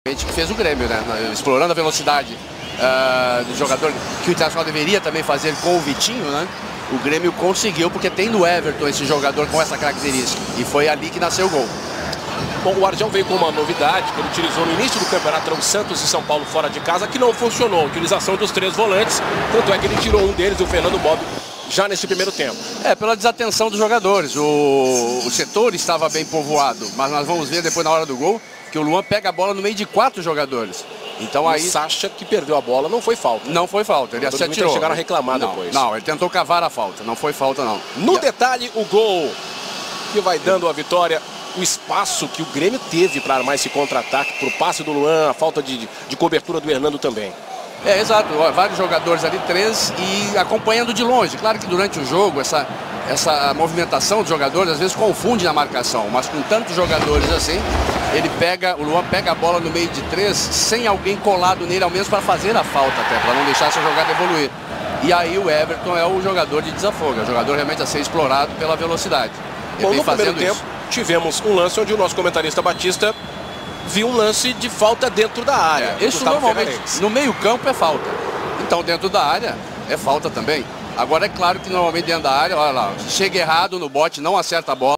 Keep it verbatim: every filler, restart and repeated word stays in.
Que fez o Grêmio, né? Explorando a velocidade uh, do jogador que o Internacional deveria também fazer com o Vitinho, né? O Grêmio conseguiu, porque tem no Everton esse jogador com essa característica. E foi ali que nasceu o gol. Bom, o Argel veio com uma novidade que ele utilizou no início do campeonato entre o Santos e São Paulo fora de casa, que não funcionou. A utilização dos três volantes, tanto é que ele tirou um deles, o Fernando Bob, já nesse primeiro tempo. É, pela desatenção dos jogadores. O, o setor estava bem povoado, mas nós vamos ver depois na hora do gol que o Luan pega a bola no meio de quatro jogadores. Então aí... O Sacha, que perdeu a bola, não foi falta. Não foi falta, ele se atirou. Chegaram a reclamar não, depois. Não, ele tentou cavar a falta, não foi falta não. No e detalhe, o gol que vai dando a vitória, o espaço que o Grêmio teve para armar esse contra-ataque, por passe do Luan, a falta de, de cobertura do Hernando também. É, exato, vários jogadores ali, três, e acompanhando de longe. Claro que durante o jogo, essa, essa movimentação dos jogadores às vezes confunde na marcação, mas com tantos jogadores assim, ele pega, o Luan pega a bola no meio de três, sem alguém colado nele, ao menos para fazer a falta até, para não deixar essa jogada evoluir. E aí o Everton é o jogador de desafogo, é o jogador realmente a ser explorado pela velocidade. Ele Bom, no primeiro tempo, isso. tivemos um lance onde o nosso comentarista Batista viu um lance de falta dentro da área. É, isso normalmente, no meio campo é falta. Então dentro da área é falta também. Agora é claro que normalmente dentro da área, olha lá, chega errado no bote, não acerta a bola.